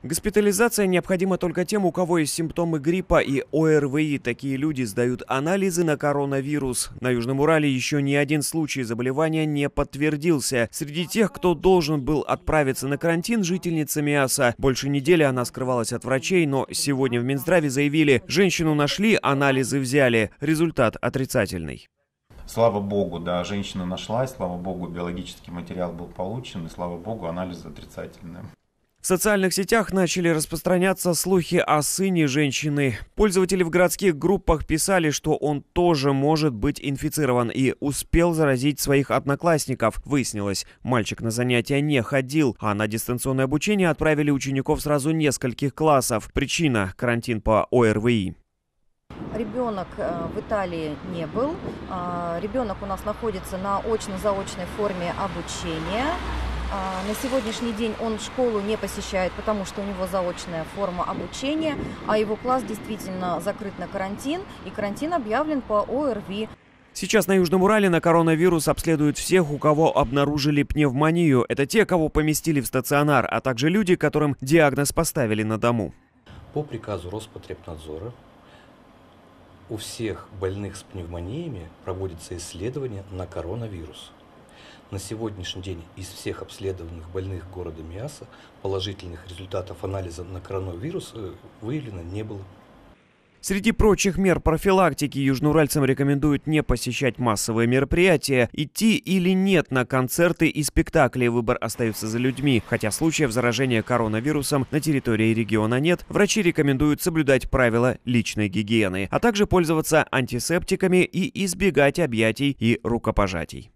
Госпитализация необходима только тем, у кого есть симптомы гриппа и ОРВИ. Такие люди сдают анализы на коронавирус. На Южном Урале еще ни один случай заболевания не подтвердился. Среди тех, кто должен был отправиться на карантин, жительница Миаса. Больше недели она скрывалась от врачей, но сегодня в Минздраве заявили, женщину нашли, анализы взяли. Результат отрицательный. Слава богу, да, женщина нашлась, слава богу, биологический материал был получен, и слава богу, анализы отрицательные. В социальных сетях начали распространяться слухи о сыне женщины. Пользователи в городских группах писали, что он тоже может быть инфицирован и успел заразить своих одноклассников. Выяснилось, мальчик на занятия не ходил, а на дистанционное обучение отправили учеников сразу нескольких классов. Причина – карантин по ОРВИ. Ребенок в Италии не был. Ребенок у нас находится на очно-заочной форме обучения. На сегодняшний день он школу не посещает, потому что у него заочная форма обучения, а его класс действительно закрыт на карантин, и карантин объявлен по ОРВИ. Сейчас на Южном Урале на коронавирус обследуют всех, у кого обнаружили пневмонию. Это те, кого поместили в стационар, а также люди, которым диагноз поставили на дому. По приказу Роспотребнадзора у всех больных с пневмониями проводится исследование на коронавирус. На сегодняшний день из всех обследованных больных города Миаса положительных результатов анализа на коронавирус выявлено не было. Среди прочих мер профилактики южноуральцам рекомендуют не посещать массовые мероприятия, идти или нет на концерты и спектакли. Выбор остается за людьми. Хотя случаев заражения коронавирусом на территории региона нет, врачи рекомендуют соблюдать правила личной гигиены, а также пользоваться антисептиками и избегать объятий и рукопожатий.